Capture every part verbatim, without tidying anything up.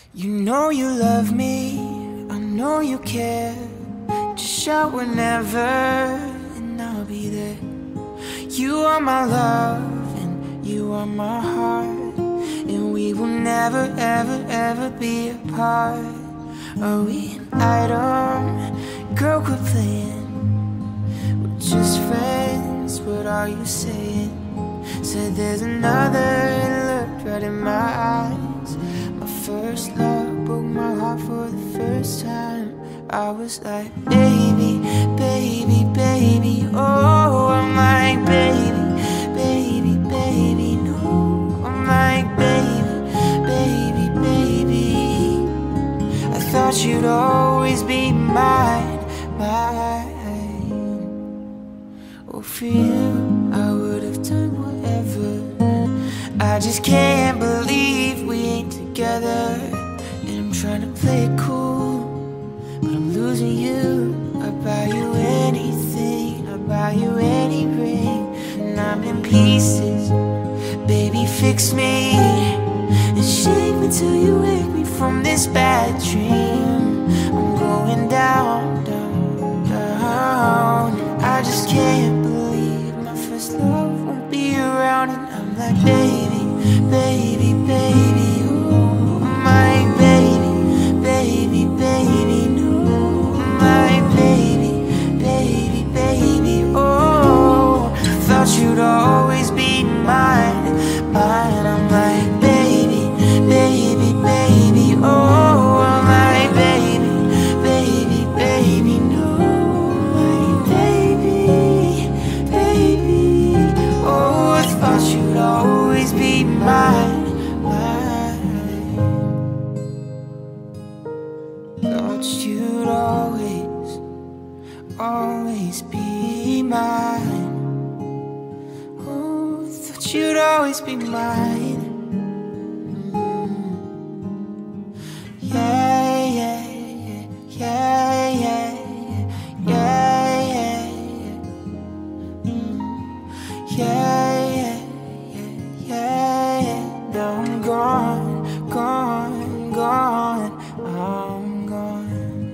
You know you love me, I know you care. Just shout whenever and I'll be there. You are my love and you are my heart, and we will never ever ever be apart. Are we an item? Girl, quit playing. We're just friends, what are you saying? Said there's another, looked right in my eyes. My first love broke my heart for the first time. I was like, baby, baby, baby, oh. I'm like, baby, baby, baby, no. I'm like, baby, baby, baby. I thought you'd always be mine, mine. Oh, for you, I would have done whatever. I just can't believe we ain't together. And I'm trying to play it cool, but I'm losing you. I buy you anything, I buy you any ring, and I'm in pieces. Baby, fix me and shake me till you wake me from this bad dream. I'm going down, down, down. I just can't believe my first love won't be around. And I'm like, baby, baby, baby, oh. I'm like, baby, baby, baby, no. I'm like, baby, baby, baby, oh. Thought you'd always be mine, mine. I'm like, baby, baby, baby, oh. I'm like, baby, baby, baby, no. Like, baby, baby, oh. I thought you'd always be mine, mine. Thought you'd always, always be mine. Oh, thought you'd always be mine. Yeah, yeah, yeah, yeah, yeah, yeah, yeah, yeah, yeah, yeah, yeah. Now I'm gone, gone, gone, I'm gone.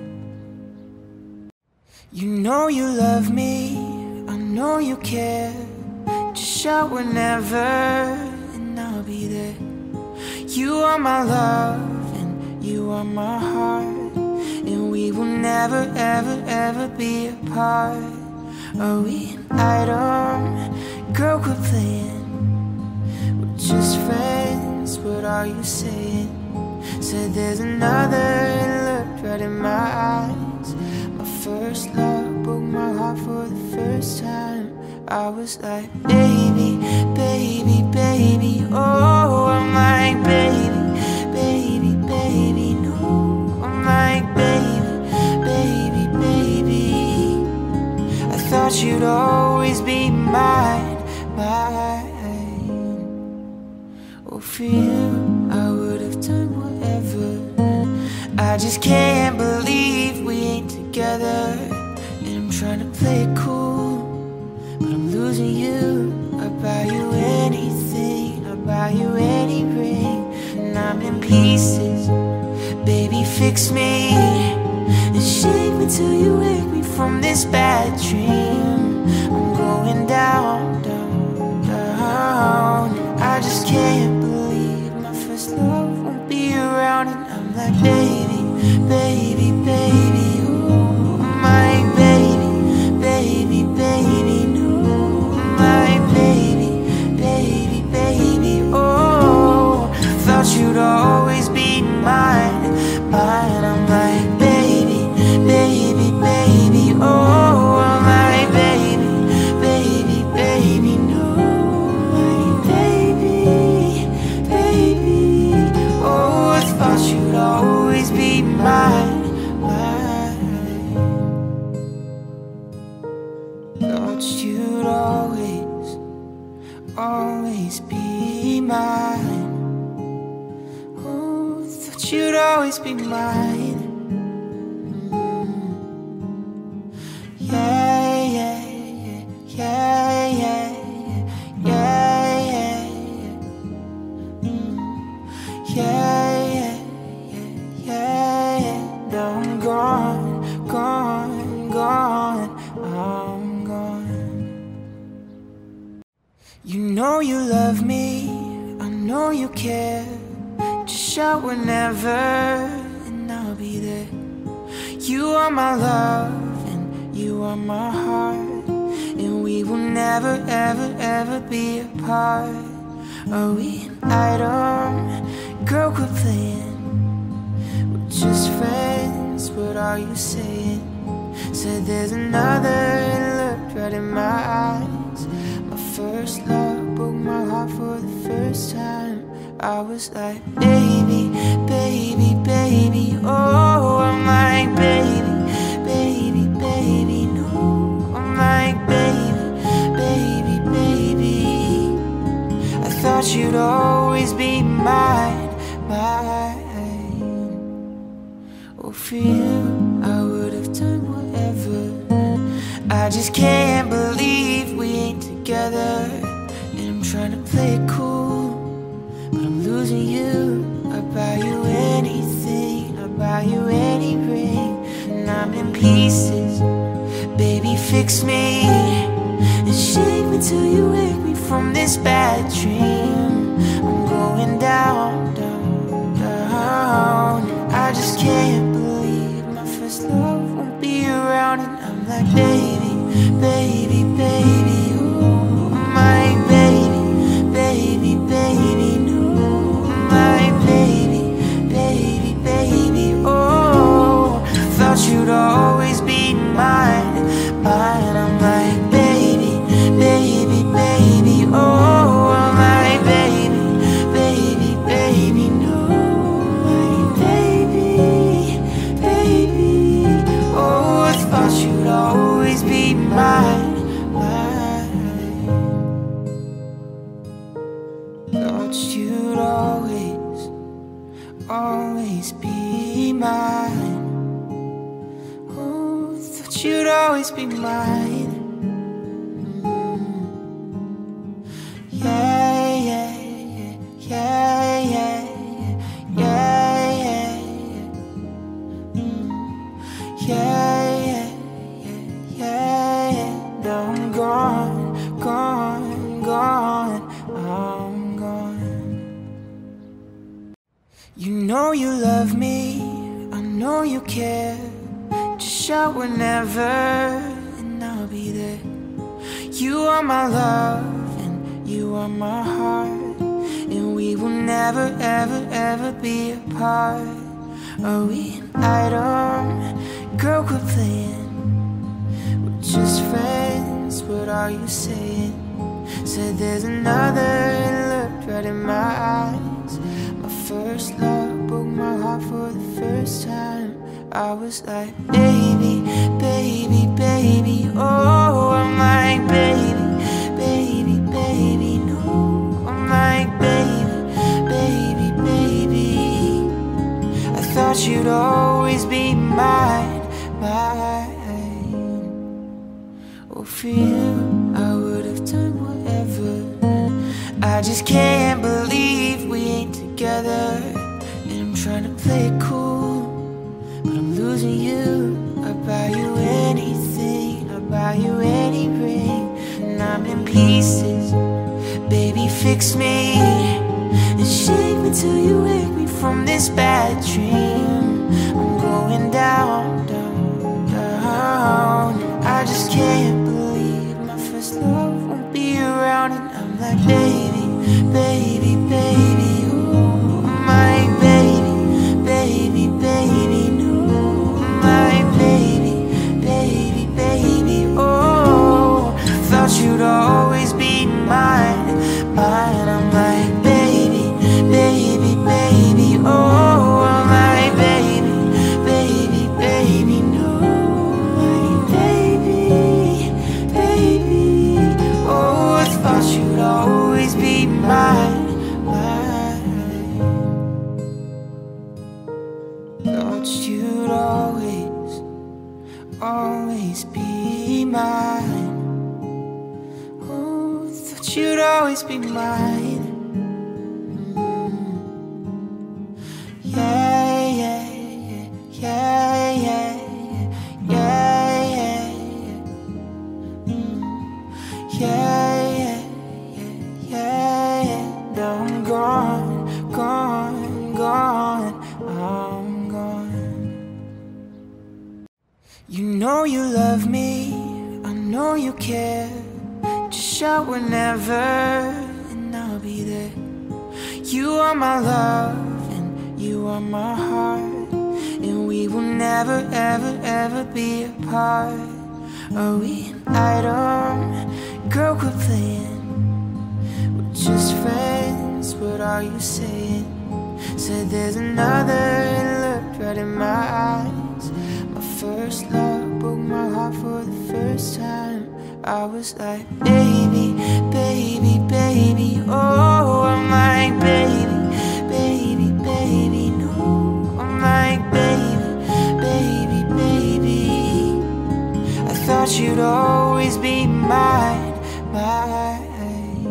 You know you love me, I know you care. Just shout whenever and I'll be there. You are my love and you are my heart, and we will never ever ever be apart. Are we an item? Girl, quit playing. We're just friends, what are you saying? Said there's another, looked right in my eyes. My first love broke my heart for the first time. I was like, baby, baby, baby, oh. I'm like, baby, baby, baby, no. I'm like, baby, baby, baby. I thought you'd always be mine, mine. Oh, for you, I would have done whatever. I just can't believe we ain't together. And I'm trying to play it cool, but I'm losing you. I buy you anything, I buy you any ring, and I'm in pieces. Baby, fix me and shake me till you wake me from this bad dream. I'm going down, down, down. I just can't believe my first love won't be around. And I'm like, baby, baby, baby, oh. I'm like, baby, baby, baby, no. I'm like, baby, baby, baby, oh. Thought you'd always be mine, mine. I'm like, baby, baby, baby, oh. I'm like, baby, baby, baby, no. Like, baby, baby, oh. I thought you'd always be mine, mine. Thought you'd always, always be mine. Oh, thought you'd always be mine. Yeah, yeah, yeah, yeah, yeah, yeah, yeah, yeah, yeah, yeah, shout whenever, and I'll be there. You are my love, and you are my heart, and we will never, ever, ever be apart. Are we an item? Girl, quit playing. We're just friends, what are you saying? Said there's another, and looked right in my eyes. My first love broke my heart for the first time. I was like, baby, baby, baby, oh. I'm like, baby, baby, baby, no. I'm like, baby, baby, baby. I thought you'd always be mine, mine. Oh, for you, I would have done whatever. I just can't believe we ain't together. And I'm trying to play it cool, but I'm losing you. I'd buy you anything, I'd buy you any ring. And I'm in pieces, baby, fix me and shake me till you wake me from this bad dream. I'm going down, down, down. I just can't believe my first love won't be around. And I'm like, baby, baby, baby, oh. I'm like, baby, baby, baby, no. I'm like, baby, baby, baby, oh. Thought you'd always be mine, mine. I'm like, baby, baby, baby, oh. I'm like, baby, baby, baby, no. Like, baby, baby, oh. I thought you'd always be mine, mine. Thought you'd always, always be mine. Oh, thought you'd always be mine. Yeah, yeah, yeah, yeah, yeah, yeah, yeah, yeah, yeah, yeah, yeah. Now I'm gone, gone, gone, I'm gone. You know you love me, I know you care. Just shout whenever, and I'll be there. You are my love, and you are my heart, and we will never, ever, ever be apart. Are we an item? Girl, quit playing. We're just friends, what are you saying? Said there's another, and looked right in my eyes. My first love broke my heart for the first time. I was like, baby, baby, baby, oh. I'm like, baby, baby, baby, no. I'm like, baby, baby, baby. I thought you'd always be mine, mine. Oh, for you, I would have done whatever. I just can't believe we ain't together. And I'm trying to play it cool, but I'm losing you. I'd buy you anything, I'd buy you any ring. And I'm in pieces, baby, fix me and shake me till you wake me from this bad dream. I'm going down, down, down. I just can't believe my first love won't be around. And I'm like, baby, baby, baby, oh. I'm like, baby, baby, baby, no. I'm like, baby, baby, baby, oh. Thought you'd always be mine, mine. I'm like, baby, baby, baby, oh. I'm like, baby, baby, baby, no. Like, baby, baby, oh. I thought you'd always be mine, mine. Thought you'd always, always be mine. Oh, thought you'd always be mine. Yeah, yeah, yeah, yeah, yeah, yeah, yeah, yeah, yeah, yeah, yeah, yeah. Now I'm gone, gone, gone. I'm gone. You know you love me, I know you care. Just shout whenever and I'll be there. You are my love and you are my heart, and we will never ever ever be apart. Are we an item? Girl, quit playing. We're just friends, what are you saying? Said there's another, looked right in my eyes. My first love broke my heart for the first time. I was like, baby, baby, baby, oh. I'm like, baby, baby, baby, no. I'm like, baby, baby, baby. I thought you'd always be mine, mine.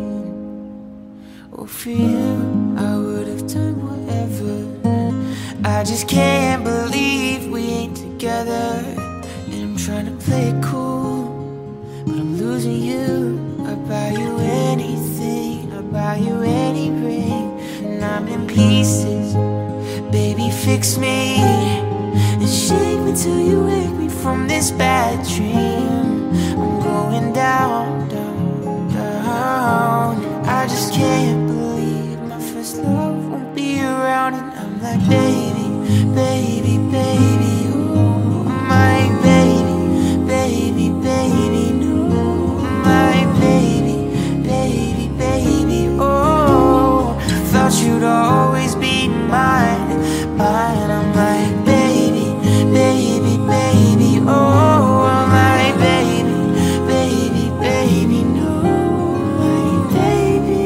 Oh, for you, I would have done whatever. I just can't believe we ain't together. And I'm trying to play it cool, but I'm losing you. I buy you anything, I buy you any ring, and I'm in pieces. Baby, fix me and shake me till you wake me from this bad dream. I'm going down, down, down. I just can't believe my first love won't be around. And I'm like, baby, baby, baby, oh. I'm like, baby, baby, baby, no. I'm like, baby, baby, baby, oh. Thought you'd always be mine, mine. I'm like, baby, baby, baby, oh. I'm like, baby, baby, baby, no. Like, baby,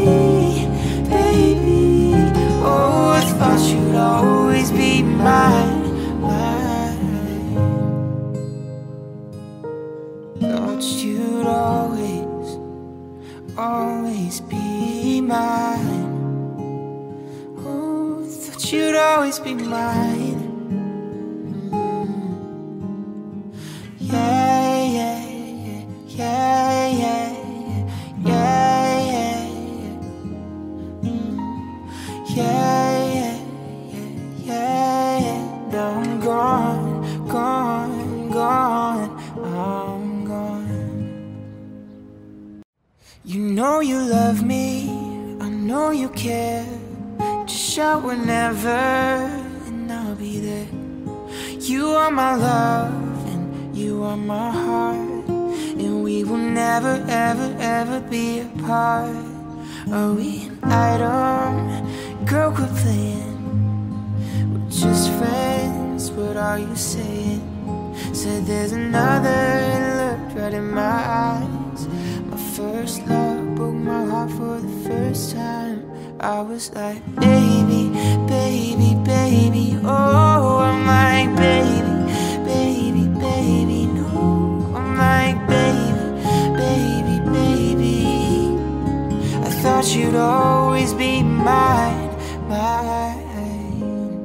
baby, oh. I thought you'd always be mine, mine. Thought you'd always, always be mine. Oh, thought you'd always be mine. Yeah, yeah, yeah, yeah, yeah, yeah, yeah, yeah, yeah, yeah. Now I'm gone, gone, gone. I'm gone. You know you love me, I know you care. Just shout whenever and I'll be there. You are my love and you are my heart, and we will never ever ever be apart. Are we an item? Girl, quit playing. We're just friends, what are you saying? Said there's another, looked right in my eyes. My first love broke my heart for the first time. I was like, baby, baby, baby, oh. I'm like, baby, baby, baby, no. I'm like, baby, baby, baby. I thought you'd always be mine, mine.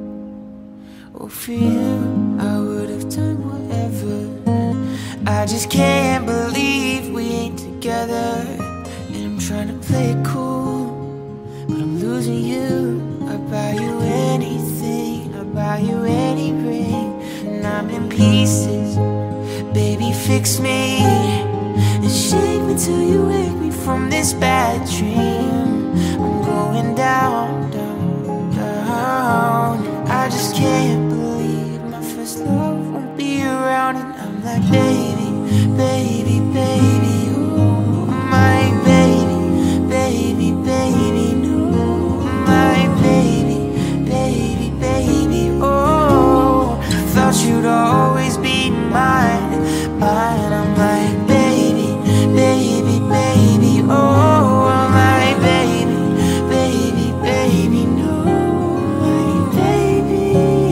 Oh, for you, I would have done whatever. I just can't believe we ain't together. And I'm trying to play it cool, but I'm losing you. I buy you anything, I buy you any ring, and I'm in pieces. Baby, fix me and shake me till you wake me from this bad dream. I'm going down, down, down. I just can't believe my first love won't be around. And I'm like, baby, baby, baby, oh. I'm like, baby, baby, baby, no. I'm like, baby, baby, baby, oh. Thought you'd always be mine, mine. I'm like, baby, baby, baby, oh. I'm like, baby, baby, baby, no. Like, baby,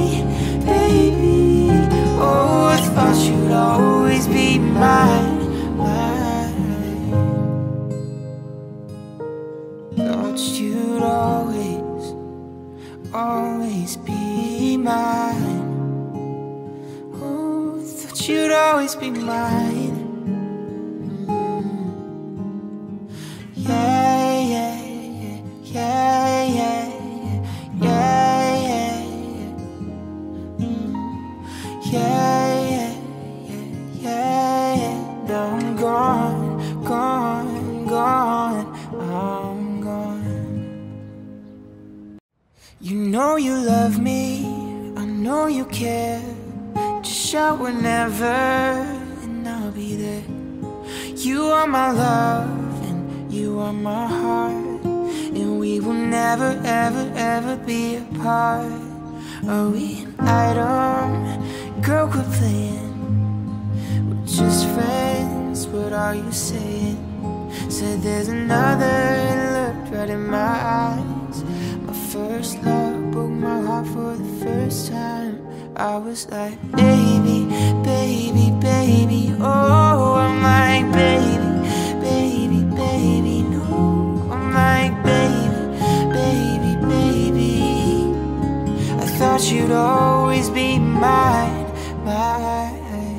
baby, oh. I thought you'd always be mine, mine. Thought you'd always, always be mine. Oh, thought you'd always be mine. Yeah, yeah, yeah, yeah, yeah, yeah, yeah. know you care. Just shout whenever, and I'll be there. You are my love, and you are my heart, and we will never, ever, ever be apart. Are we an item? Girl, quit playing. We're just friends, what are you saying? Said there's another, looked right in my eyes. My first love broke my heart for the first time. I was like, baby, baby, baby, oh. I'm like, baby, baby, baby, no. I'm like, baby, baby, baby. I thought you'd always be mine, mine.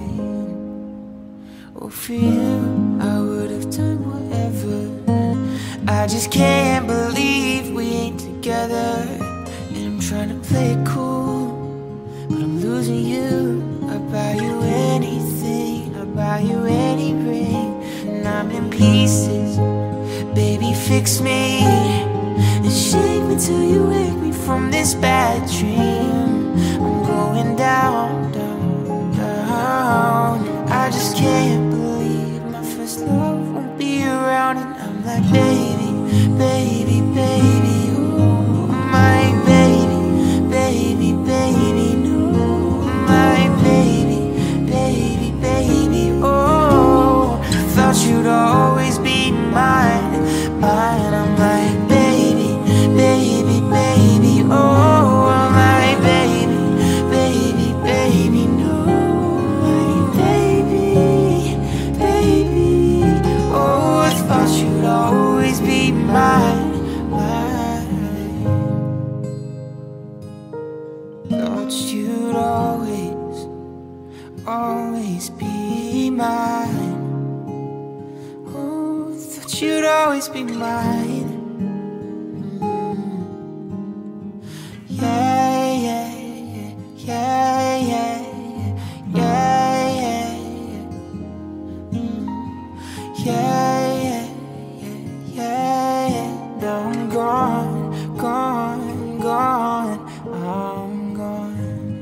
Oh, for you, I would've done whatever. I just can't believe we ain't together. And I'm trying to play it cool, but I'm losing you. I buy you anything, I buy you any ring, and I'm in pieces. Baby, fix me and shake me till you wake me from this bad dream. I'm going down, down, down. I just can't believe my first love won't be around. And I'm like, baby, baby, baby, ooh. I'm like, baby, baby, baby, no. I'm like, baby, baby, baby, oh. Thought you'd always be mine, mine. I'm like, baby, baby, baby, oh. I'm like, baby, baby, baby, no. Like, baby, baby, oh. I thought you'd always be mine, mine. Thought you'd always, always be mine. Oh, thought you'd always be mine. Mm. Yeah, yeah, yeah, yeah, yeah, yeah, yeah, yeah. Mm. Yeah, yeah, yeah, yeah, yeah. Now I'm gone, gone, gone. I'm gone.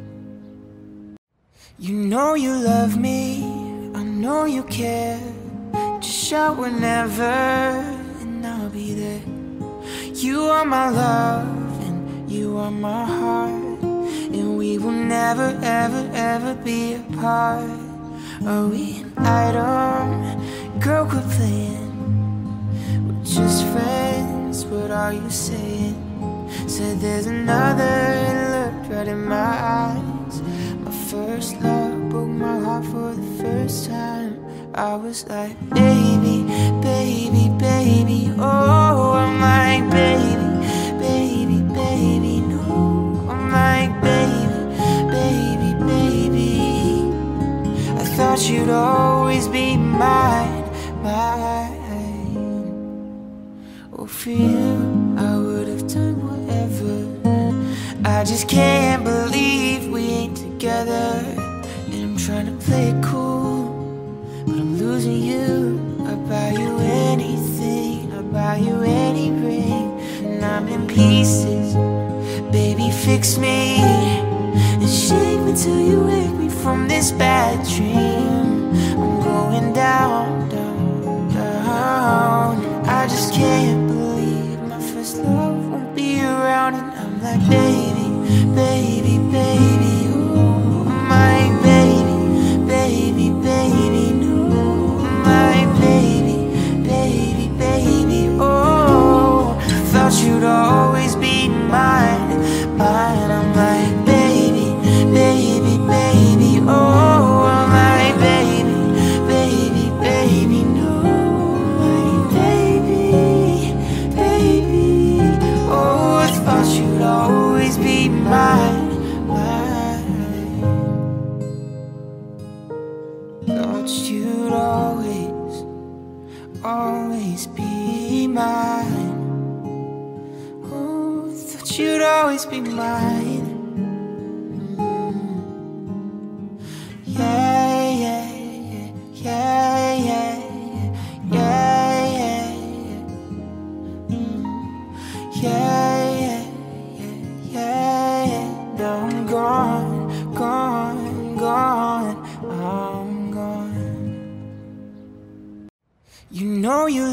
You know you love me, I know you care. Just shout whenever, and I'll be there. You are my love, and you are my heart, and we will never, ever, ever be apart. Are we an item? Girl, quit playing. We're just friends, what are you saying? Said there's another, looked right in my eyes. My first love broke my heart for the first time. I was like, baby, baby, baby, oh. I'm like, baby, baby, baby, no. I'm like, baby, baby, baby. I thought you'd always be mine, mine. Oh, for you, I would've done whatever. I just can't believe we ain't together. And I'm trying to play it cool, but I'm losing you. I buy you anything, I buy you any ring, and I'm in pieces. Baby, fix me and shake me till you wake me from this bad dream. I'm going down, down, down. I just can't believe my first love won't be around. And I'm like, baby, baby, baby, ooh. I'm like, baby, baby, baby, no. I'm like, baby, baby, baby, oh. Thought you'd always be mine, mine. I'm like, baby, baby, baby, oh. I'm like, baby, baby, baby, no. Like, baby, baby, oh. I thought you'd always be mine, mine. Thought you'd always, always be mine. Oh, thought you'd always be mine. Mm. Yeah, yeah, yeah, yeah, yeah, yeah, yeah, yeah. Mm. Yeah, yeah, yeah, yeah, yeah. Now I'm gone.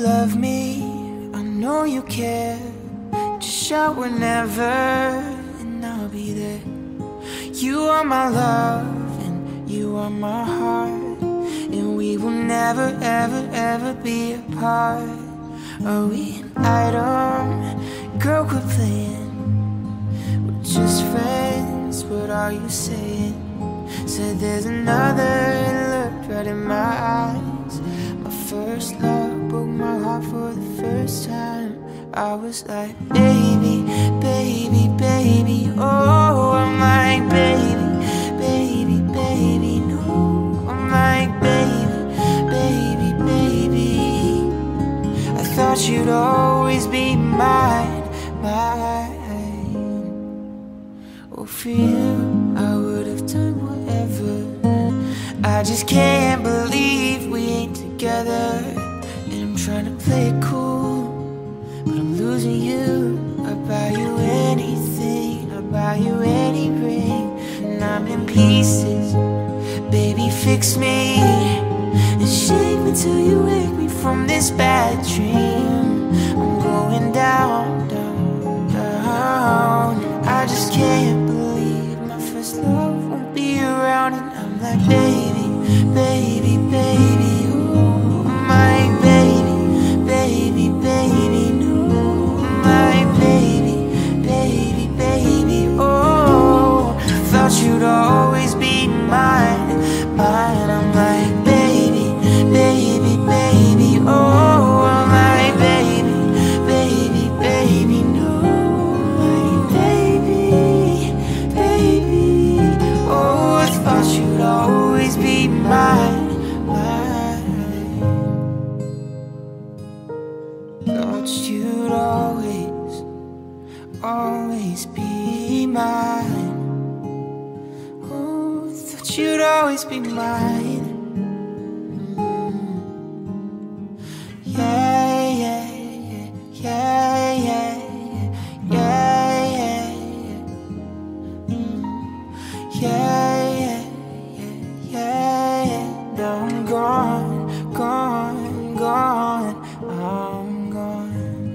love me, I know you care. Just shout whenever and I'll be there. You are my love and you are my heart, and we will never ever ever be apart. Are we an item? Girl, quit playing. We're just friends, what are you saying? Said there's another, looked right in my eyes. My first love broke my heart for the first time. I was like, baby, baby, baby, oh. I'm like, baby, baby, baby, no. I'm like, baby, baby, baby. I thought you'd always be mine, mine. Oh, for you, I would have done whatever. I just can't believe we ain't together. And I'm trying to play it cool, but I'm losing you. I buy you anything, I buy you any ring, and I'm in pieces. Baby, fix me and shake me till you wake me from this bad dream. I'm going down, down, down. I just can't believe my first love won't be around. And I'm like, baby, baby, baby, oh. I'm like, baby, baby, baby, no. I'm like, baby, baby, baby, oh. Thought you'd always be mine, mine. I'm like, baby, baby, baby, oh. I'm like, baby, baby, baby, no. I'm like, baby, baby, oh. I thought you'd always be mine, mine. Thought you'd always, always be mine. Oh, thought you'd always be mine. Mm. Yeah, yeah, yeah, yeah, yeah, yeah, yeah, yeah. Mm. Yeah, yeah, yeah, yeah, yeah. Now I'm gone, gone, gone. I'm gone.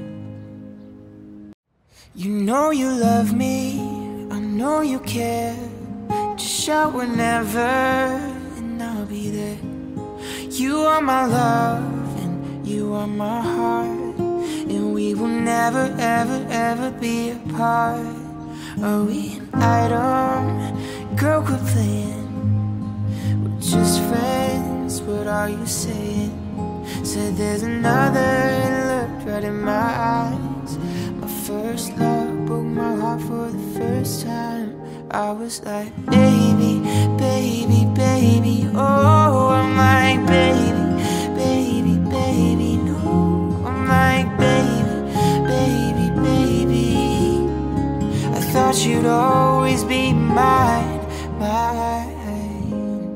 You know you love me, I know you care. Just shout whenever and I'll be there. You are my love and you are my heart, and we will never ever ever be apart. Are we an item? Girl, quit playing. We're just friends, what are you saying? Said there's another, looked right in my eyes. My first love broke my heart for the first time. I was like, baby, baby, baby, oh. I'm like, baby, baby, baby, no. I'm like, baby, baby, baby. I thought you'd always be mine, mine.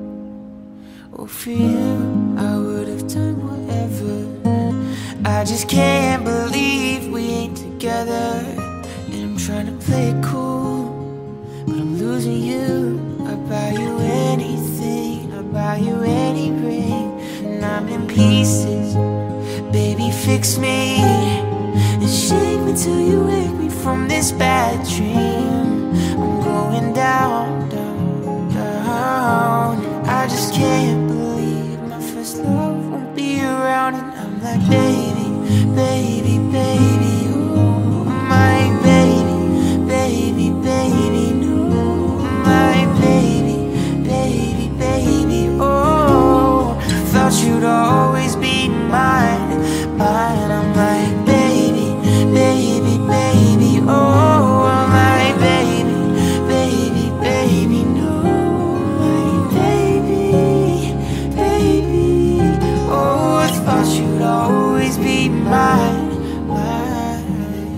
Oh, for you, I would have done whatever. I just can't believe we ain't together. And I'm trying to play it cool, but I'm losing you. I buy you anything, I buy you any ring, and I'm in pieces. Baby, fix me and shake me till you wake me from this bad dream. I'm going down, down, down. I just can't believe my first love won't be around. And I'm like, baby, baby, baby, oh. I'm like, baby, baby, baby, no. I'm like, baby, baby, baby, oh. Thought you'd always be mine, mine. I'm like, baby, baby, baby, oh. I'm like, baby, baby, baby, no. I'm like, baby, baby, oh. I thought you'd always be mine, mine.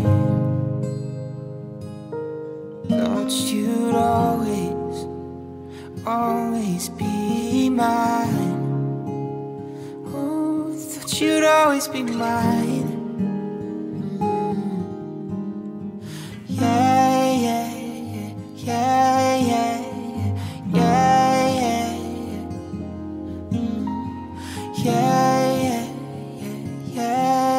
Thought you'd always, always be mine. Oh, thought you'd always be mine. Mm. Yeah, yeah, yeah, yeah, yeah, yeah, yeah, yeah. Mm. Yeah, yeah, yeah, yeah.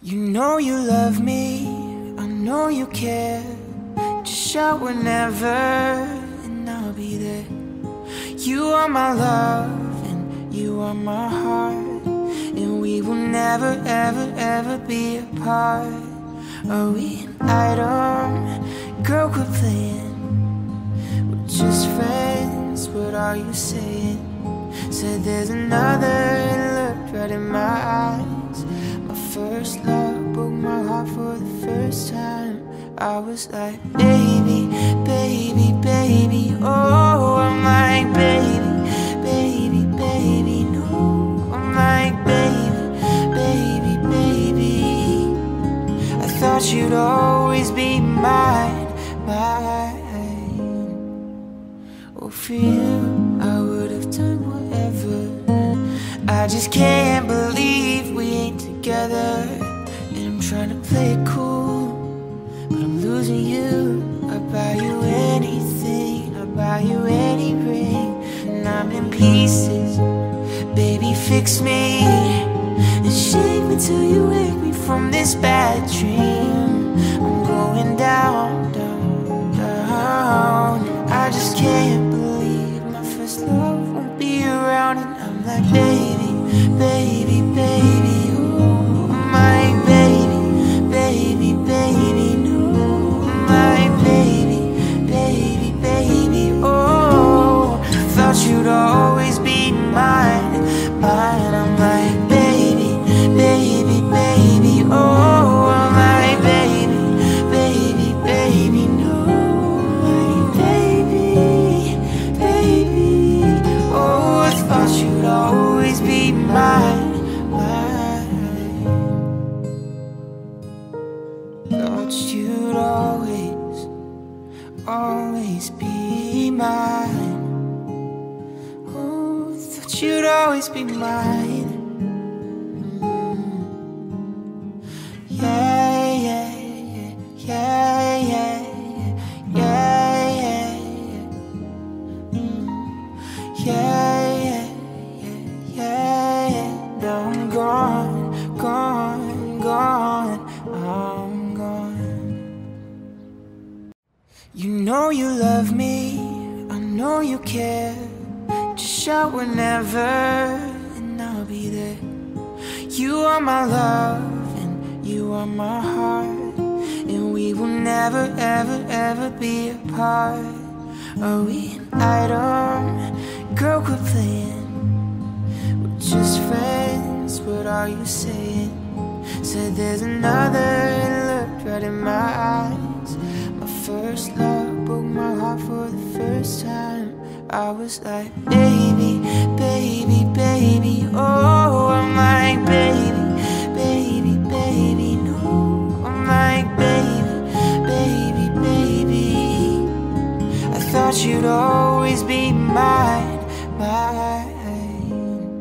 You know you love me, I know you care. Just shout whenever and I'll be there. You are my love and you are my heart, and we will never ever ever be apart. Are we an item? Girl, quit playing. We're just friends, what are you saying? Said there's another, looked right in my eyes. My first love broke my heart for the first time. I was like, baby, baby, baby, oh. I'm like, baby, baby, baby, no. I'm like, baby, baby, baby. I thought you'd always be mine, mine. Oh, for you, I would have done whatever. I just can't believe we ain't together. And I'm trying to play it cool, but I'm losing you. I buy you anything, I buy you any ring, and I'm in pieces. Baby, fix me and shake me till you wake me from this bad dream. I'm going down, down, down. I just can't believe my first love won't be around. And I'm like, baby, baby, baby, oh. I'm like, baby, baby, baby, no. I'm like, baby, baby, baby, oh. Thought you'd always be mine, mine. I'm like, baby, baby, baby, oh. I'm like, baby, baby, baby, no. Like, baby, baby, oh. I thought you'd always be mine, mine. Thought you'd always, always be mine. Oh, thought you'd always be mine. Yeah, yeah, yeah, yeah, yeah, yeah, yeah, yeah, yeah, yeah, yeah. Now I'm gone, gone, gone, I'm gone. You know you love me, I know you care. Just shout whenever and I'll be there. You are my love and you are my heart, and we will never ever ever be apart. Are we an item? Girl, quit playing. We're just friends, what are you saying? Said there's another, looked right in my eyes. My first love broke my heart for the first time. I was like, baby, baby, baby, oh. I'm like, baby, baby, baby, no. I'm like, baby, baby, baby. I thought you'd always be mine, mine.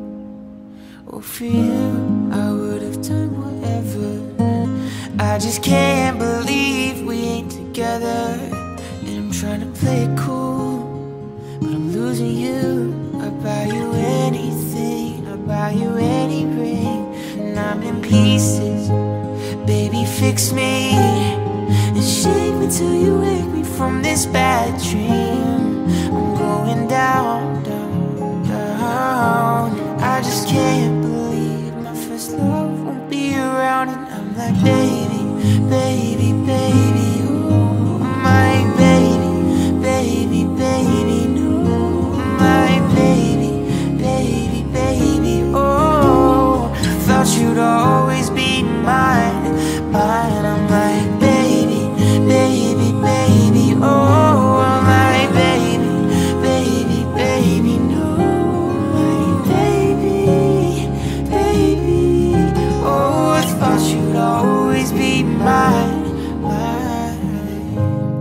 Oh, for you, I would have done whatever. I just can't believe we ain't together. And I'm trying to play it cool, but I'm losing you. I buy you anything, I buy you any ring, and I'm in pieces. Baby, fix me and shake me till you wake me from this bad dream. I'm going down, down, down. I just can't believe my first love won't be around. And I'm like, baby, baby, baby, oh. I'm like, baby, baby, baby, no. I'm like, baby, baby, baby, oh. Thought you'd always be mine, mine. I'm like, baby, baby, baby, oh. I'm like, baby, baby, baby, no. Like, baby, baby, oh. I thought you'd always be mine, mine.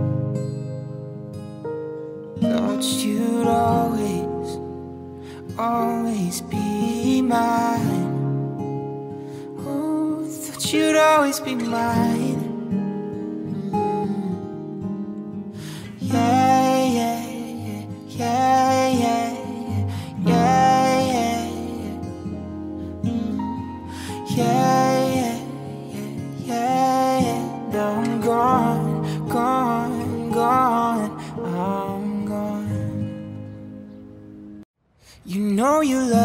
Thought you'd always, always be mine. Oh, thought you'd always be mine. Yeah, yeah, yeah, yeah, yeah, yeah, yeah, yeah, yeah,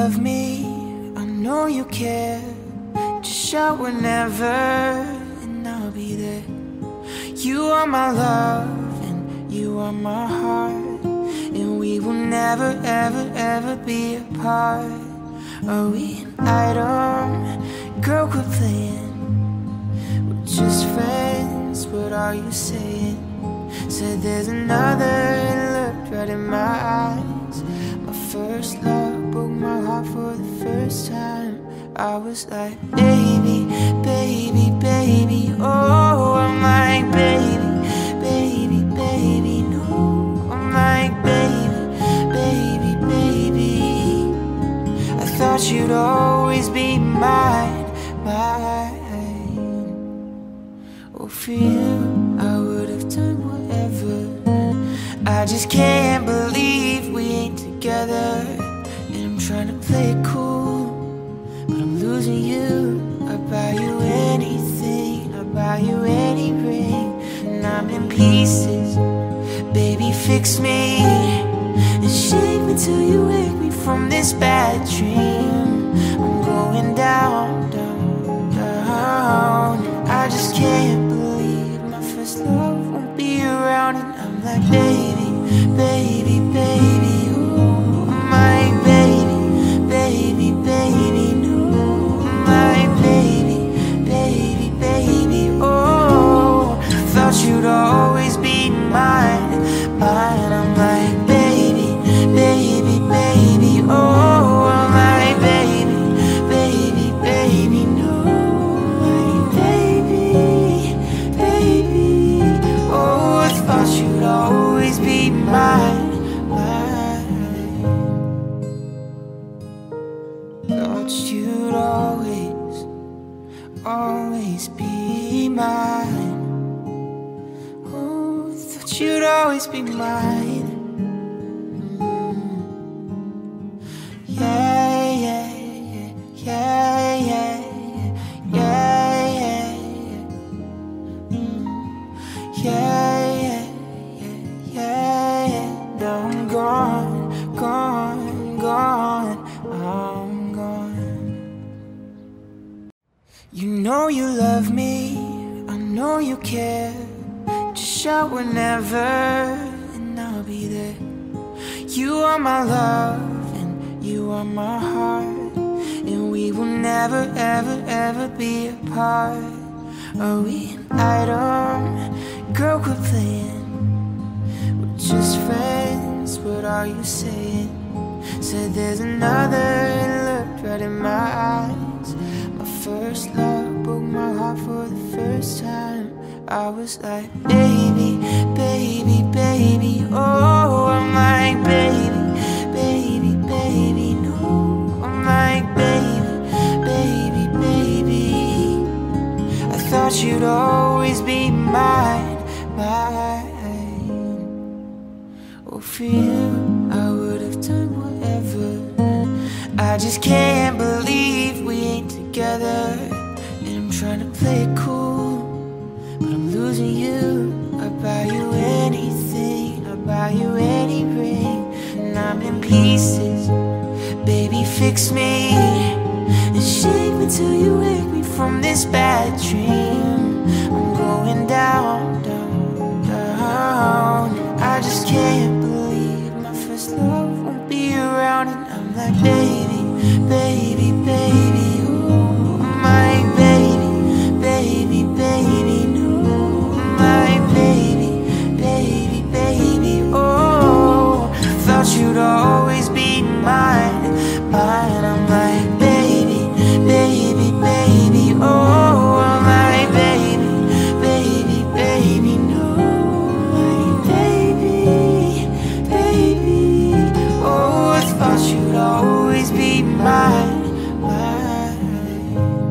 love me, I know you care. Just shout whenever and I'll be there. You are my love and you are my heart, and we will never ever ever be apart. Are we an item? Girl, quit playing. We're just friends, what are you saying? Said there's another and looked right in my eyes. My first love broke my heart for the first time. I was like, baby, baby, baby, oh. I'm like, baby, baby, baby, no. I'm like, baby, baby, baby. I thought you'd always be mine, mine. Oh, for you, I would have done whatever. I just can't believe we ain't together. And I'm trying to play it cool, but I'm losing you. I buy you anything, I buy you any ring, and I'm in pieces. Baby, fix me and shake me till you wake me from this bad dream. I'm going down, down, down. I just can't believe my first love won't be around. And I'm like, baby, baby, baby, oh. I'm like, baby, baby, baby, no. I'm like, baby, baby, baby, oh. Thought you'd always be mine, mine. I'm like, baby, baby, baby, oh. I'm like, baby, baby, baby, no. Like, baby, baby, oh. I thought you'd always be mine, mine. Thought you'd always, always be mine. Oh, thought you'd always be mine. Mm. Yeah, yeah, yeah, yeah, yeah, yeah, yeah, yeah. Mm. Yeah, yeah, yeah, yeah, yeah. Now I'm gone, gone, gone. I'm gone. You know you love me, I know you care. Just shout whenever and I'll be there. You are my love and you are my heart, and we will never ever ever be apart. Are we an item? Girl, quit playing. We're just friends, what are you saying? Said there's another and looked right in my eyes. My first love broke my heart for the first time. I was like, baby, baby, baby, oh. I'm like, baby, baby, baby, no. I'm like, baby, baby, baby. I thought you'd always be mine, mine. Oh, for you, I would have done whatever. I just can't believe we ain't together. And I'm trying to play it cool, but I'm losing you. I buy you anything, I buy you any ring, and I'm in pieces. Baby, fix me and shake me till you wake me from this bad dream. I'm going down, down, down. I just can't believe my first love won't be around. And I'm like, baby, baby, baby, oh. I'm like, baby, baby, baby, no. I'm like, baby, baby, baby, oh. Thought you'd always be mine, mine. I'm like, baby, baby, baby, oh. I'm like, baby, baby, baby, no. Like, baby, baby, oh. I thought you'd always be mine, mine.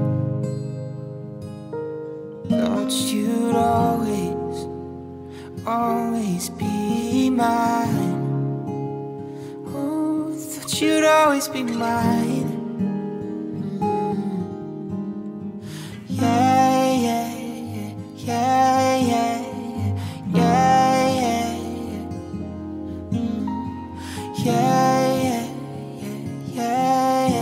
Thought you'd always, always be mine. Oh, thought you'd always be mine. Mm. Yeah, yeah, yeah, yeah, yeah, yeah, yeah, yeah. Mm. Yeah, yeah, yeah, yeah,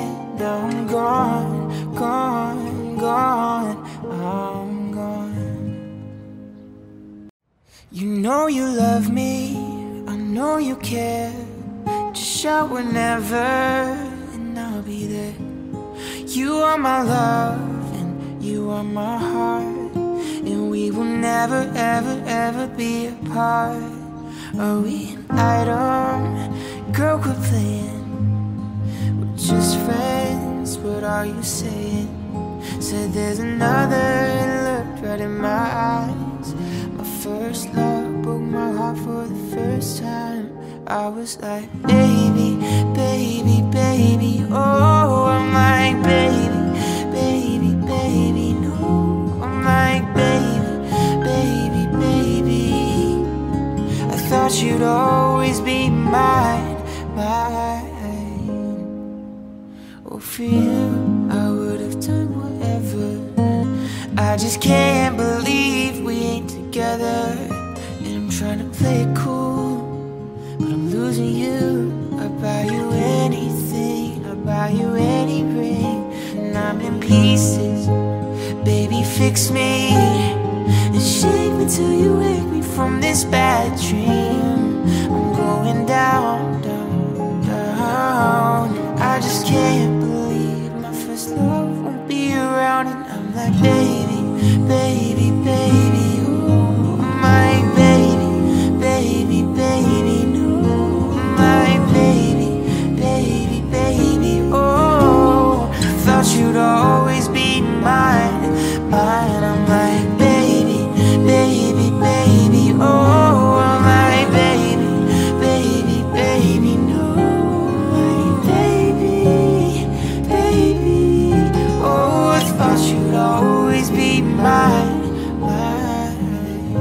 You know you love me, I know you care. Just shout whenever and I'll be there. You are my love and you are my heart, and we will never ever ever be apart. Are we an item? Girl, quit playing. We're just friends, what are you saying? Said there's another and looked right in my eyes. My first love broke my heart for the first time. I was like, baby, baby, baby, oh. I'm like, baby, baby, baby, no. I'm like, baby, baby, baby. I thought you'd always be mine, mine. Oh, for you, I would have done whatever. I just can't believe we ain't together. And I'm trying to play it cool, but I'm losing you. I buy you anything, I buy you any ring, and I'm in pieces. Baby, fix me and shake me till you wake me from this bad dream. I'm going down, down, down. I just can't believe my first love won't be around. And I'm like, baby, baby, baby, oh. I'm like, baby, baby, baby, no. I'm like, baby, baby, baby, oh. Thought you'd always be mine, mine. I'm like, baby, baby, baby, oh. I'm like, baby, baby, baby, no. Like, baby, baby, oh. I thought you'd always be mine, mine.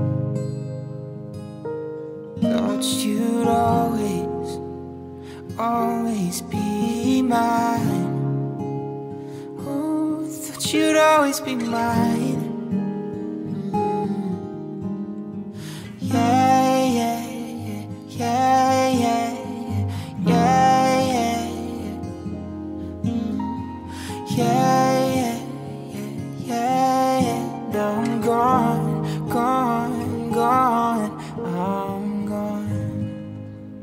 Thought you'd always, always be mine. Oh, thought you'd always be mine. Yeah, yeah, yeah, yeah, yeah, yeah, yeah, yeah, yeah, yeah. Now I'm gone, gone, gone, I'm gone.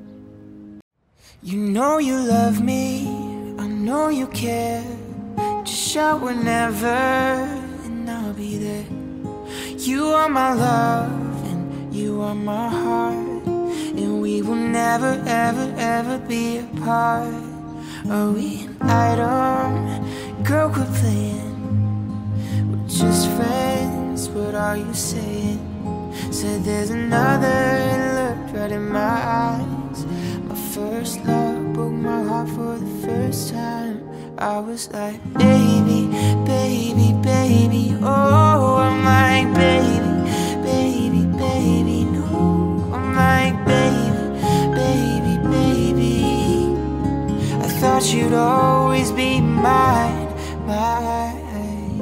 You know you love me, I know you care. Just shout whenever and I'll be there. You are my love and you are my heart, and we will never ever ever be apart. Are we an item? Girl, quit playing. We're just friends, what are you saying? Said there's another and looked right in my eyes. My first love broke my heart for the first time. I was like, baby, baby, baby, oh. I'm like, baby, baby, baby, no. I'm like, baby, baby, baby. I thought you'd always be mine, mine.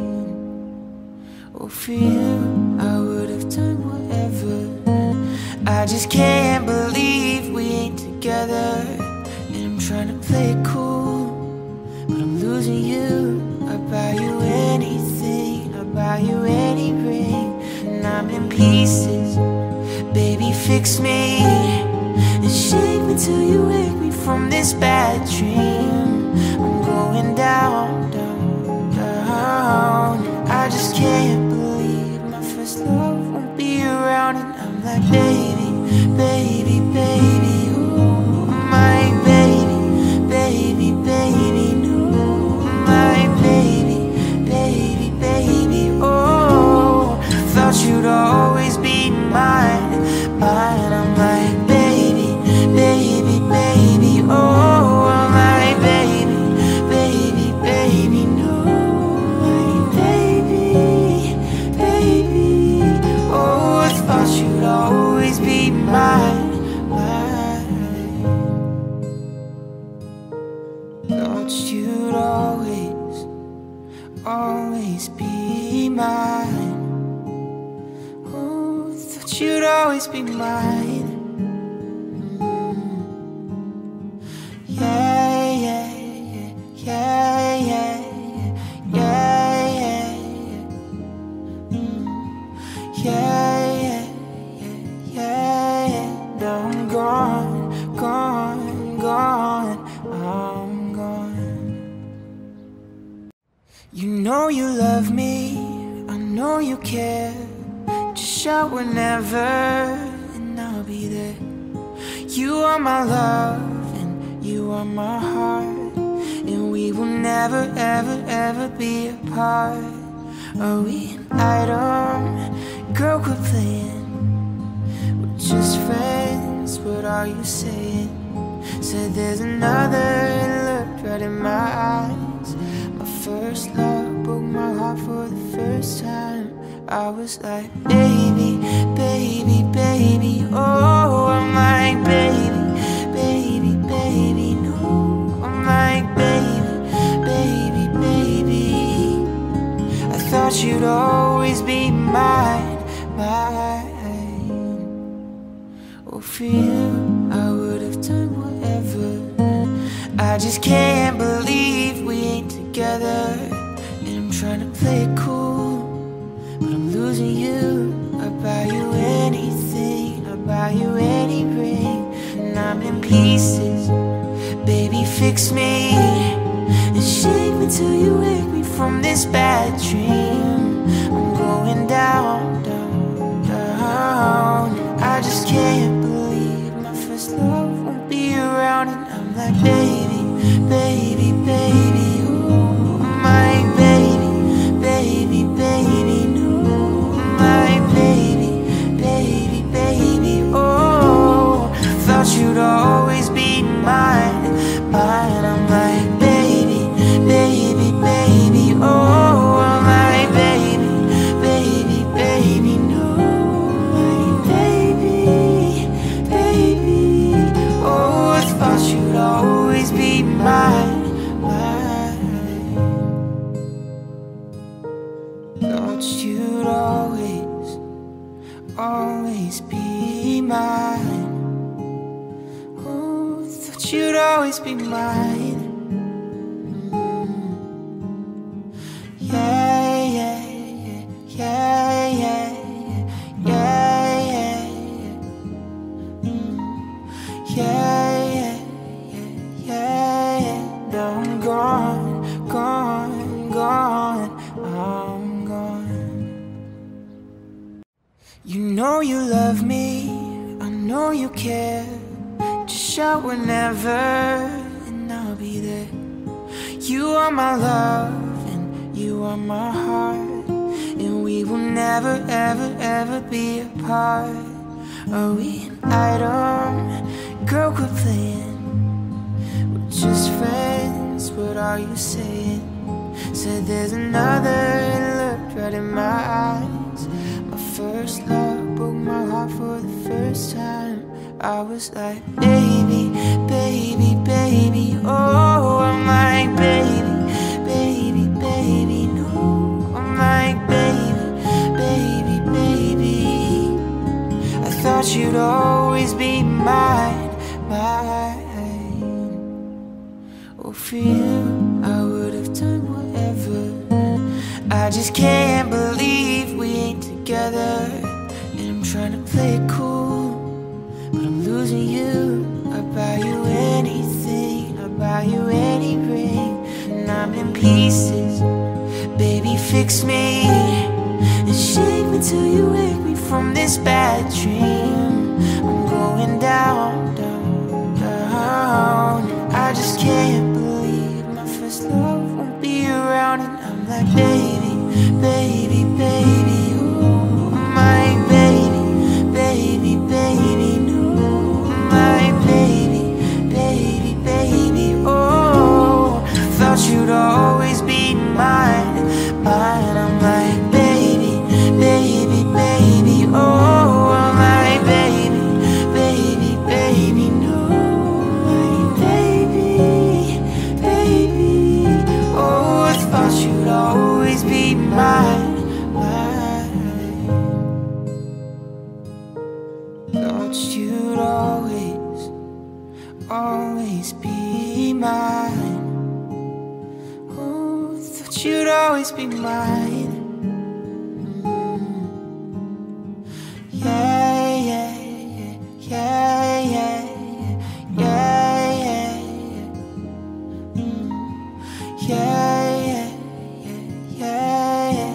Oh, for you, I would have done whatever. I just can't believe we ain't together. And I'm trying to play it cool, but I'm losing you. I buy you anything, I buy you any ring, and I'm in pieces. Baby, fix me and shake me till you wake me from this bad dream. I'm going down, down, down. I just can't believe my first love won't be around. And I'm like, baby, baby, baby, oh. I'm like, baby, baby, baby, no. I'm like, baby, baby, baby, oh. Thought you'd always be mine, mine. I'm like, baby, baby, baby, oh. I'm like, baby, baby, baby, no. Like, baby, baby, oh. I thought you'd always be mine, mine. Thought you'd always, always be mine. Oh, thought you'd always be mine. Yeah, yeah, yeah, yeah, yeah, yeah, yeah, yeah, yeah, me, I know you care. Just shout whenever, and I'll be there. You are my love, and you are my heart, and we will never, ever, ever be apart. Are we an item? Girl, quit playing. We're just friends, what are you saying? Said there's another, and looked right in my eyes. My first love broke my heart for the first time. I was like, baby, baby, baby, oh. I'm like, baby, baby, baby, no. I'm like, baby, baby, baby. I thought you'd always be mine, mine. Oh, for you, I would have done whatever. I just can't believe we ain't together. And I'm trying to play it cool, but I'm losing you. I'd buy you anything, I'd buy you any ring. And I'm in pieces, baby, fix me. And shake me till you wake me from this bad dream. I'm going down, down, down. I just can't believe my first love won't be around. And I'm like, baby, baby, baby, ooh. I'm like, baby, baby, baby, no. I'm like, baby, baby, baby, oh. Thought you'd always be mine, mine. I'm like, baby, baby, baby, oh. I'm like, baby, baby, baby, no. Like, baby, baby, oh. I thought you'd always be mine, mine. Thought you'd always, always be mine. Oh, thought you'd always be mine. Yeah, yeah, yeah, yeah, yeah, yeah, yeah, yeah, yeah, yeah, yeah. Now I'm gone, gone, gone, I'm gone. You know you love me, I know you care. Just shout whenever, and I'll be there. You are my love, and you are my heart, and we will never, ever, ever be apart. Are we an item? Girl, quit playing. We're just friends, what are you saying? Said there's another, and looked right in my eyes. My first love broke my heart for the first time. I was like, baby, baby, baby, oh. I'm like, baby, baby, baby, no. I'm like, baby, baby, baby. I thought you'd always be mine, mine. Oh, for you, I would have done whatever. I just can't believe we ain't together. And I'm trying to play it cool, but I'm losing you. I'd buy you anything, I'd buy you any ring. And I'm in pieces, baby, fix me. And shake me till you wake me from this bad dream. I'm going down, down, down. I just can't believe my first love won't be around. And I'm like, baby, baby, baby, ooh. I'm like, baby, baby, baby, no. I'm like, baby, baby, baby, oh. Thought you'd always be mine, mine. I'm like, baby, baby, baby, oh. I'm like, baby, baby, baby, no. Like, baby, baby, oh. I thought you'd always be mine, mine. Thought you'd always, always be mine. Oh, thought you'd always be mine. Yeah, yeah, yeah, yeah, yeah, yeah, yeah, yeah, yeah, yeah, yeah, yeah.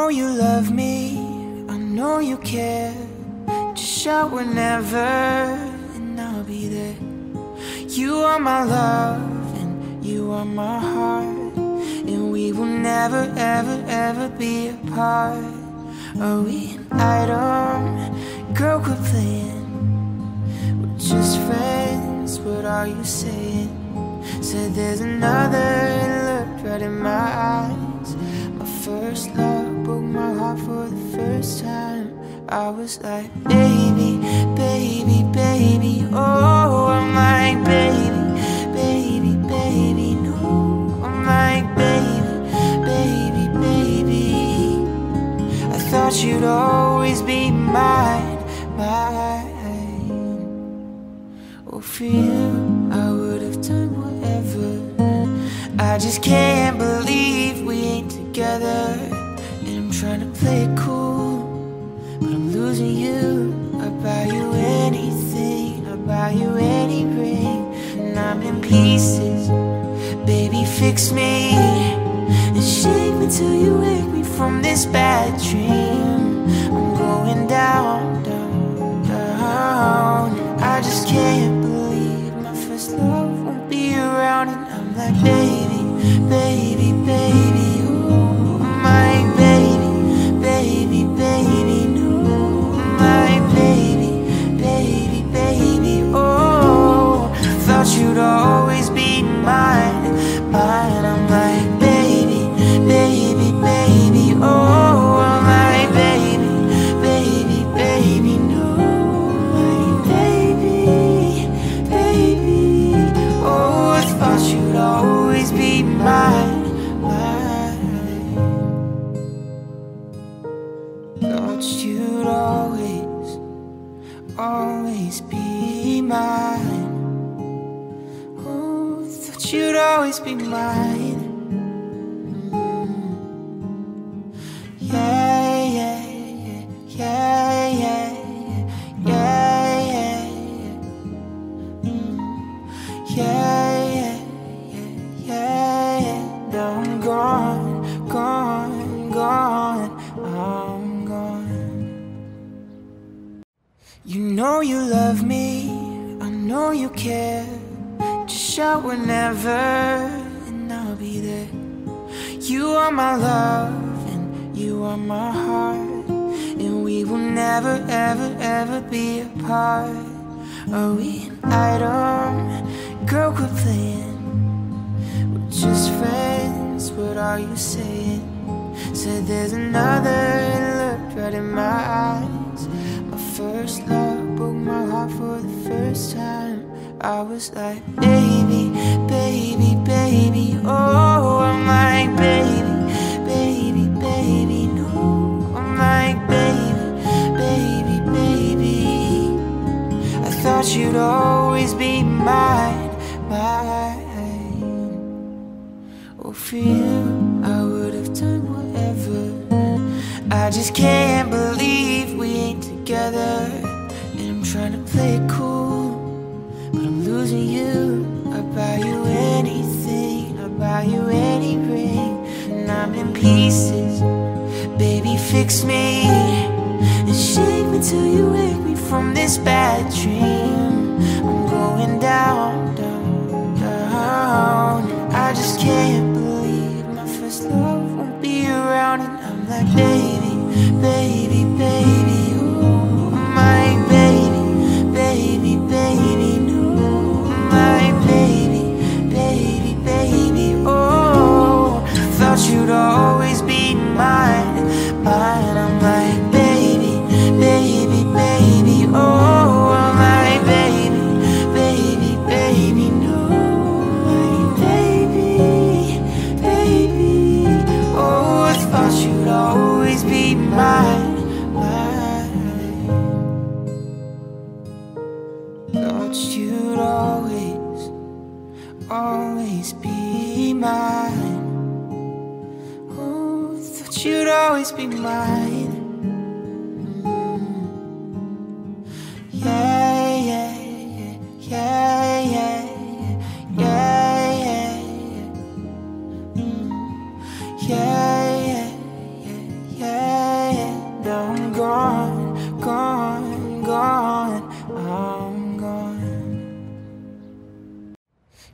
know you love me, I know you care. Just shout whenever and I'll be there. You are my love and you are my heart, and we will never ever ever be apart. Are we an item? Girl, quit playing. We're just friends, what are you saying? Said there's another, looked right in my eyes. My first love broke my heart for the first time. I was like, baby, baby, baby, oh. I'm like, baby, baby, baby, no. I'm like, baby, baby, baby. I thought you'd always be mine, mine. Oh, for you, I would have done whatever. I just can't believe we ain't together. And I'm trying to play it cool, but I'm losing you. I buy you anything, I buy you any ring, and I'm in pieces. Baby, fix me and shake me till you wake me from this bad dream. I'm going down, down, down. I just can't believe my first love won't be around, and I'm like, baby, baby, baby, oh. I'm like, baby, baby, baby, no. I'm like, baby, baby, baby, oh. Thought you'd always be mine, mine. I'm like, baby, baby, baby, oh. I'm like, baby, baby, baby, no. I'm like, baby, baby, oh. I thought you'd always be mine, mine. Thought you'd always, always be mine. Oh, thought you'd always be mine. Yeah, yeah, yeah, yeah, yeah, yeah, yeah, yeah, yeah, yeah, yeah. Now I'm gone, gone, gone, I'm gone. You know you love me, I know you care. Just shout whenever and I'll be there. You are my love and you are my heart, and we will never ever ever be apart. Are we an item? Girl, quit playing. We're just friends, what are you saying? Said there's another, looked right in my eyes. My first love broke my heart for the first time. I was like, baby, baby, baby, oh. I'm like, baby, baby, baby, no. I'm like, baby, baby, baby. I thought you'd always be mine, mine. Oh, for you, I would have done whatever. I just can't believe we ain't together. And I'm trying to play it cool, but I'm losing you. I buy you anything, I buy you any ring, and I'm in pieces. Baby, fix me and shake me till you wake me from this bad dream. I'm going down, down, down. I just can't believe my first love won't be around, and I'm like, baby, baby, baby, oh. I'm like, baby, baby, baby, no. I'm like, baby, baby, baby, oh. Thought you'd always be mine, mine. I'm like, baby, baby, baby, oh. I'm like, baby, baby, baby, no. I'm like, baby, baby, oh. I thought you'd always be mine, mine. Thought you'd always, always be mine. Oh, thought you'd always be mine. Yeah, yeah, yeah, yeah, yeah, yeah, yeah, yeah, yeah, yeah, yeah.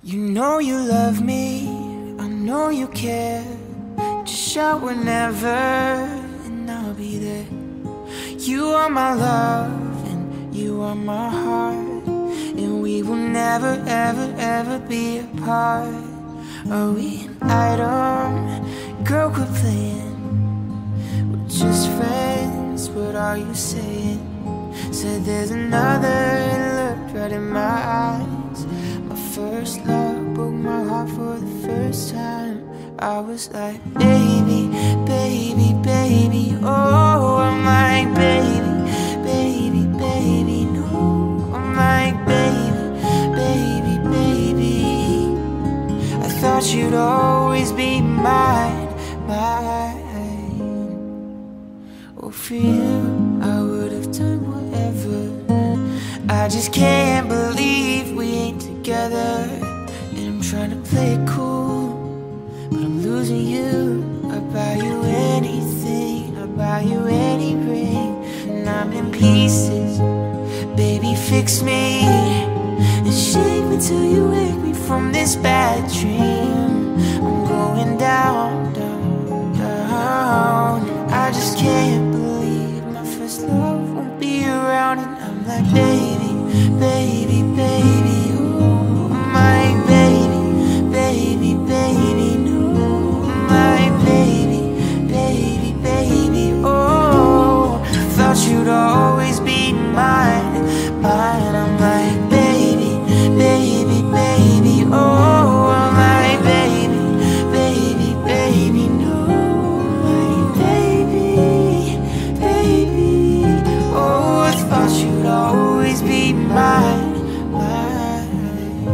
You know you love me, I know you care. Just shout whenever and I'll be there. You are my love and you are my heart, and we will never ever ever be apart. Are we an item? Girl, quit playing. We're just friends, what are you saying? Said there's another and looked right in my eyes. My first love broke my heart for the first time. I was like, baby, baby, baby, oh. I'm like, baby, baby, baby, no. I'm like, baby, baby, baby. I thought you'd always be mine, mine. Oh, for you, I would have done whatever. I just can't believe we ain't together. And I'm trying to play it cool, but I'm losing you. I buy you anything, I buy you any ring, and I'm in pieces. Baby, fix me and shake me till you wake me from this bad dream. I'm going down, down, down. I just can't believe my first love won't be around. And I'm like, baby, baby, baby, oh. I'm like, baby, baby, baby, no. I'm like, baby, baby, baby, oh. Thought you'd always be mine, mine. I'm like, baby, baby, baby, oh. I'm like, baby, baby, baby, no. Like, baby, baby, oh. I thought you'd always be mine, mine.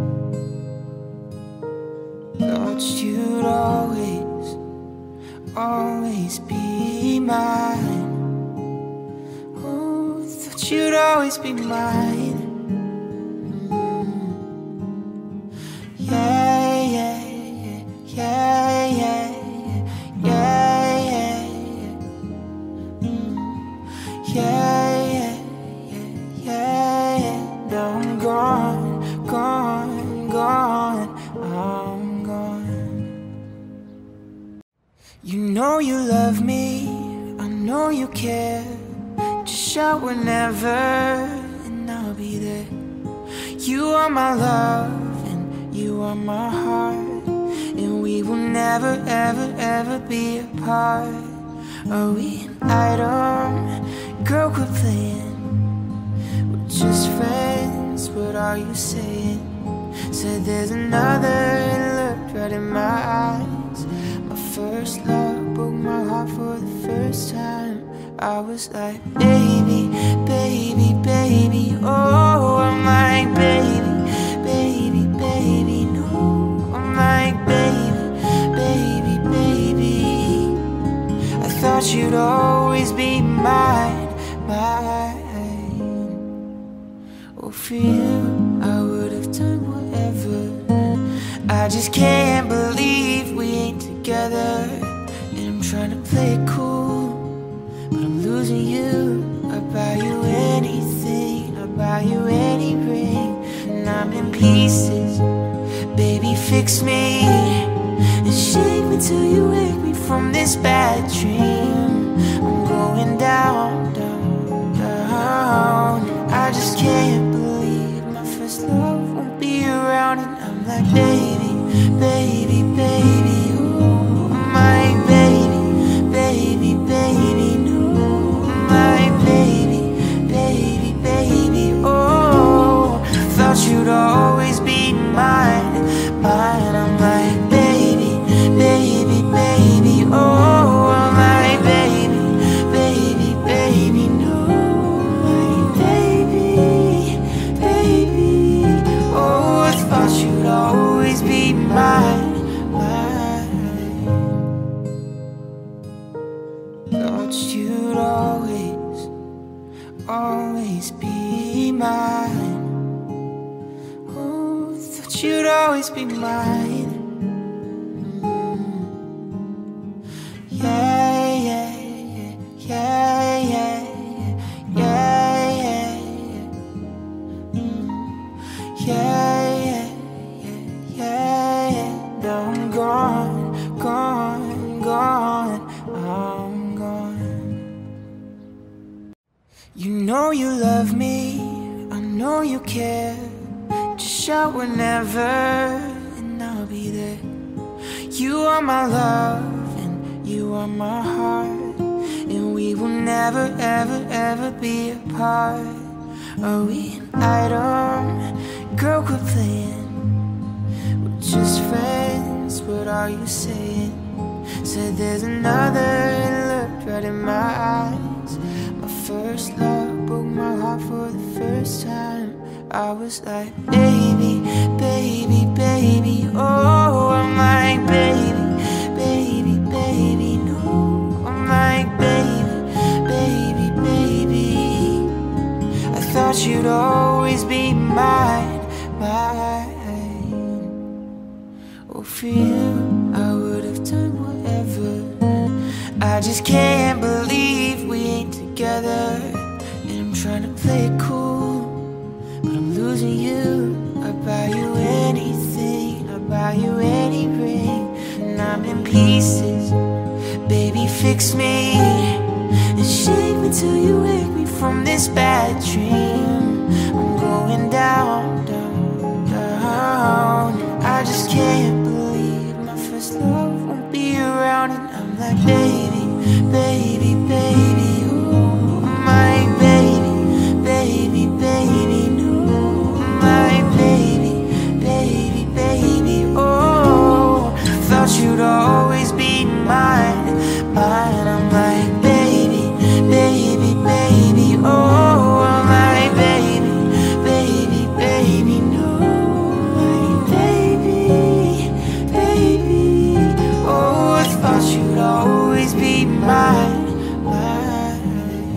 Thought you'd always, always be mine. Oh, thought you'd always be mine. Yeah, yeah, yeah, yeah, yeah, yeah, yeah, yeah, yeah, yeah, yeah. Now I'm gone, gone, gone, I'm gone. You know you love me, I know you care. Just shout whenever and I'll be there. You are my love and you are my heart, and we will never ever ever be apart. Are we an item? Girl, quit playing. We're just friends, what are you saying? Said there's another and looked right in my eyes. My first love broke my heart for the first time. I was like, baby, baby, baby, oh. I'm like, baby, baby, baby, no. I'm like, baby, baby, baby. I thought you'd always be mine, mine. Oh, for you, I would have done whatever. I just can't believe we ain't together. And I'm trying to play it cool, but I'm losing you. I buy you anything, I buy you any ring, and I'm in pieces. Baby, fix me and shake me till you wake me from this bad dream. I'm going down, down, down. I just can't believe my first love won't be around. And I'm like, baby, baby, baby, oh. I'm like, baby, baby, baby, no. I'm like, baby, baby, baby, oh. Thought you'd always be mine, mine. I'm like, baby, baby, baby, oh. I'm like, baby, baby, baby, no. Like, baby, baby, oh. I thought you'd always be mine, mine. Thought you'd always, always be mine. Oh, thought you'd always be mine. Yeah, yeah, yeah, yeah, yeah, yeah, yeah, yeah, yeah, yeah, know you love me, I know you care. Just shout whenever and I'll be there. You are my love and you are my heart, and we will never ever ever be apart. Are we an item? Girl, quit playing. We're just friends, what are you saying? Said there's another and looked right in my eyes. My first love broke my heart for the first time. I was like, baby, baby, baby, oh. I'm like, baby, baby, baby, no. I'm like, baby, baby, baby. I thought you'd always be mine, mine. Oh, for you, I would have done whatever. I just can't believe we ain't together. And I'm trying to play it cool, but I'm losing you. I buy you anything, I buy you any ring, and I'm in pieces. Baby, fix me and shake me till you wake me from this bad dream. I'm going down, down, down. I just can't believe my first love won't be around. And I'm like, baby, baby, baby, oh. I'm like, baby, baby, baby, no. I'm like, baby, baby, baby, oh. Thought you'd always be mine, mine. I'm like, baby, baby, baby, oh. I'm like, baby, baby, baby, no. Like, baby, baby, oh. I thought you'd always be mine, mine.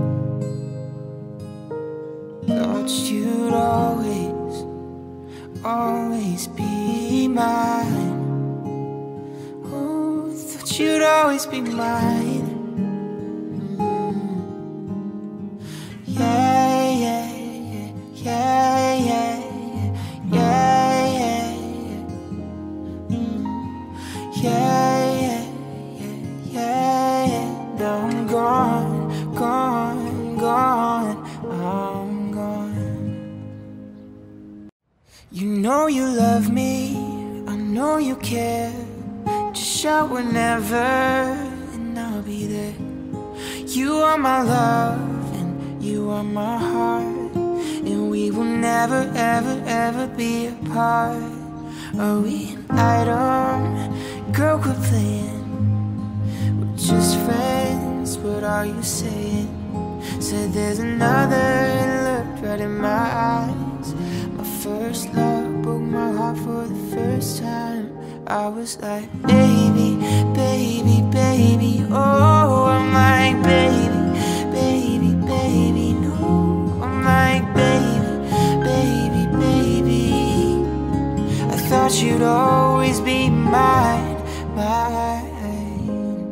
Thought you'd always, always be mine. Oh, thought you'd always be mine. Mm. Yeah, yeah, yeah, yeah, yeah, yeah, yeah, yeah. Mm. Yeah, yeah, yeah, yeah, yeah. Now I'm gone, gone, gone. I'm gone. You know you love me, I know you care. Just shout whenever and I'll be there. You are my love and you are my heart, and we will never ever ever be apart. Are we an item? Girl, quit playing. We're just friends, what are you saying? Said there's another and looked right in my eyes. My first love broke my heart for the first time. I was like, baby, baby, baby, oh. I'm like, baby, baby, baby, no. I'm like, baby, baby, baby. I thought you'd always be mine, mine.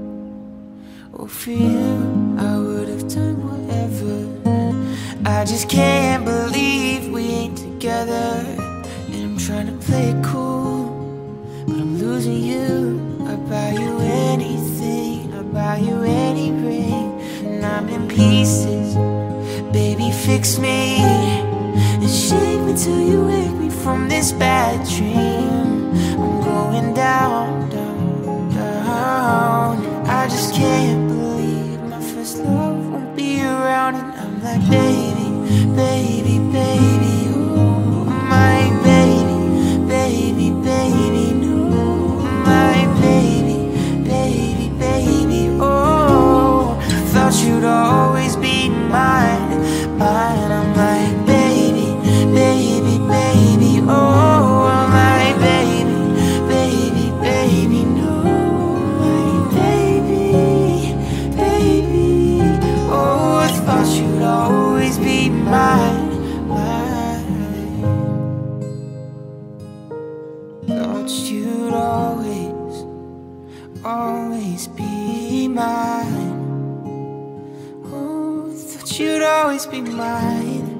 Oh, for you, I would have done whatever. I just can't believe we ain't together. And I'm trying to play it cool, but I'm losing you. I buy you anything, I buy you any ring, and I'm in pieces. Baby, fix me and shake me till you wake me from this bad dream. I'm going down, down, down. I just can't believe my first love won't be around. And I'm like, baby, baby, baby, oh. I'm like, baby, baby, baby, no. I'm like, baby, baby, baby, oh. Thought you'd always be mine, mine. I'm like, baby, baby, baby, oh. I'm like, baby, baby, baby, no. Like, baby, baby, oh. I thought you'd always be mine, mine. Thought you'd always, always be mine. Oh, thought you'd always be mine.